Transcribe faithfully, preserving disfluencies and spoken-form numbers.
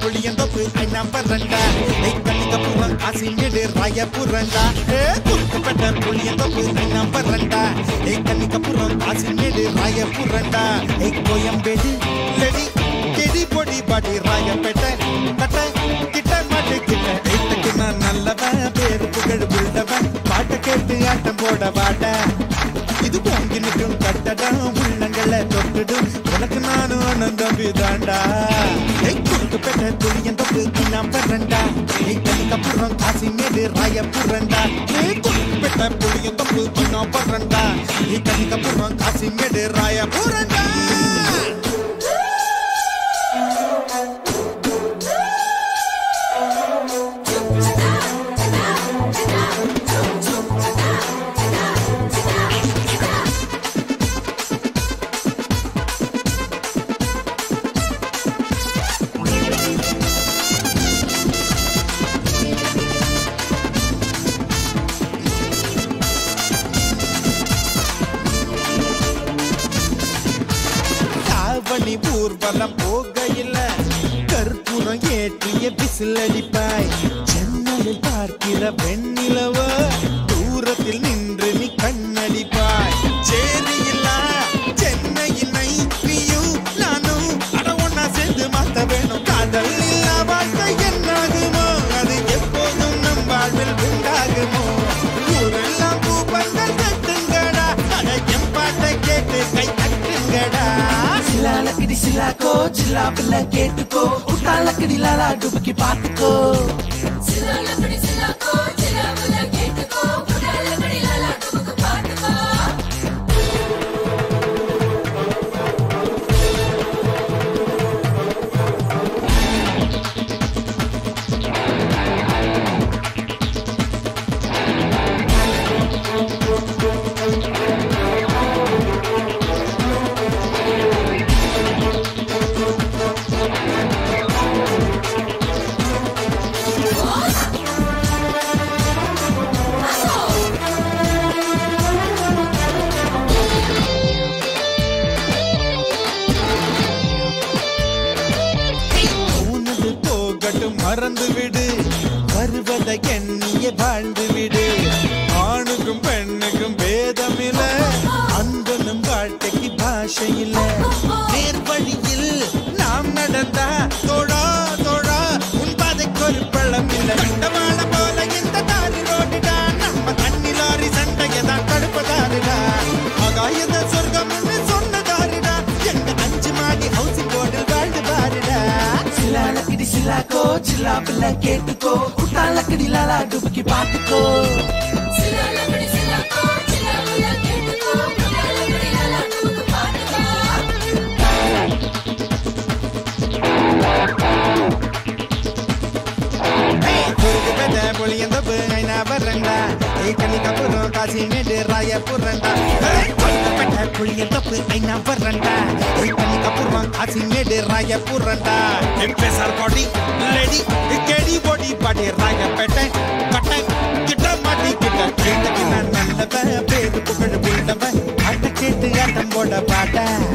Pulianthope number ரெண்டா கன்னிகபுரம் காசிமேடு ராயபுரண்டா குறுக்கப்பட்ட புளியந்தோப்பு நம்பர் ரெண்டா கன்னிகபுரம் காசிமேடு ராயபுரண்டா கோயம்பேடு லெடி கெடி பொடி பாடி ராயப்பேட்டை கட்ட கிட்ட மாட்டு கிட்ட நான் நல்லவன் பேரு புகழ் உள்ளவன் பாட்டை கேட்டு ஆட்டம் போட வாட இது பொங்கி நிற்கும் கட்டடம் உள்ளங்களை தொட்டுடும் உனக்கு நானும் ஆனந்தம் விதாண்டா குறுக்கு பெற்ற துணியன் தொப்பு நம்பர் ரெண்டா கன்னிகபுரம் காசிமேடு ராயபுரண்டா குறுக்கு பெற்ற புளியன் தொப்பு நம்பர் ரெண்டா கன்னிகபுரம் காசிமேடு ராயபுரண்டா பணி ஊர்வலம் போகையில கற்பூரம் ஏற்றிய பிசில் அடிப்பாய் சென்னையில் பார்க்கிற வெண்ணிலவ தூரத்தில் நின்று நீ கண்ணடிப்பாய் சேரியில்ல சென்னையினை நீயும் நானும் அட ஒன்னா சேர்ந்து மாத்த வேணும் காதல் இல்லா வாழ்க்கை என்னாகுமோ அது எப்போதும் நம் வாழ்வில் உண்டாகுமோ ஊரெல்லாம் பூப்பங்கள் கட்டுங்கடா அட என் பாட்டை கேட்டு கை தட்டுங்கடா சிலா லக்கடி சிலா கோ சிலா பிள்ளை கேட்டுக்கோ உட்டா லக்கடி லாலா டுபுக்கி பார்த்துக்கோ சிலா லக்கடி சிலா கோ சிலா பிள்ளை கேட்டுக்கோ உட்டா லக்கடி லாலா டுபுக்கி பார்த்துக்கோ மறந்து விடு வருவதை எண்ணிய வாழ்ந்து விடு ஆணுக்கும் பெண்ணுக்கும் வேதமில்ல அன்பனும் வாழ்க்கைக்கு பாஷை இல்ல நேர்வழியில் நாம் நடந்தா தோழா தோழா உன் பாதைக்கு ஒரு பழம் இல்ல இந்த வாழ போல இந்த தாரி ரோடுடா நம்ம தண்ணி லாரி சண்டையதான் தடுப்பதாருடா ஆகாயத சொர்க்கம் சொன்னதாருடா எங்க அஞ்சு மாடி ஹவுசிங் போர்டில் வாழ்ந்து பாருடா சிலா லக்கடி சிலா கோ சிலா பிள்ளை கேட்டுக்கோ உட்டா லக்கடி லாலா டுபுக்கி பார்த்துக்கோ சிலா லக்கடி சிலா கோ சிலா பிள்ளை கேட்டுக்கோ உட்டா லக்கடி லாலா டுபுக்கி பார்த்துக்கோ குறுக்கு பெற்ற புளியந்தோப்பு நம்பர் ரெண்டா கன்னிகபுரம் காசிமேடு ராயபுரண்டா பெற்ற புளியந்தோப்பு நம்பர் ரெண்டா கன்னிகபுரம் காசிமேடு ராயபுரண்டா எம்பேசார் பாடி லேடி கேடி பொடி பாடி ராயப்பேட்டை கட்ட கிட்ட மாட்டி கிட்ட கேட்ட நல்லவ பேரு புகழ் உள்ளவ அட்ட கேட்டு ஆட்டம் போட பாட்ட